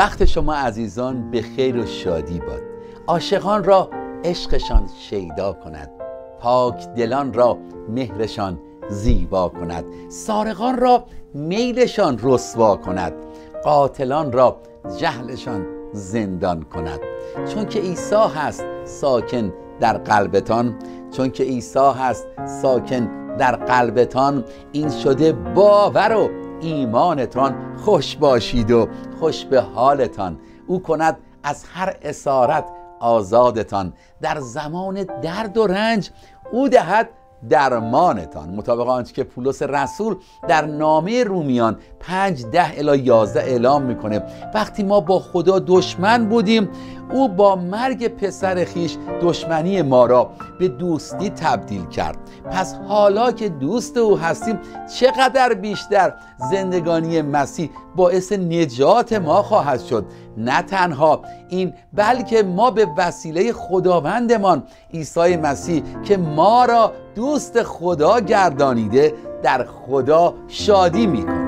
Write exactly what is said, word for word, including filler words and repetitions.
وقت شما عزیزان به خیر و شادی باد. عاشقان را عشقشان شیدا کند، پاک دلان را مهرشان زیبا کند، سارقان را میلشان رسوا کند، قاتلان را جهلشان زندان کند. چون که عیسی هست ساکن در قلبتان، چون که عیسی هست ساکن در قلبتان، این شده باور و ایمانتان. خوش باشید و خوش به حالتان، او کند از هر اسارت آزادتان. در زمان درد و رنج او دهد درمانتان. مطابق آنچه که پولس رسول در نامه رومیان پنج ده الی یازده اعلام میکنه، وقتی ما با خدا دشمن بودیم، او با مرگ پسر خیش دشمنی ما را به دوستی تبدیل کرد. پس حالا که دوست او هستیم، چقدر بیشتر زندگانی مسیح باعث نجات ما خواهد شد. نه تنها این، بلکه ما به وسیله خداوندمان عیسی مسیح که ما را دوست خدا گردانیده در خدا شادی می‌کنیم.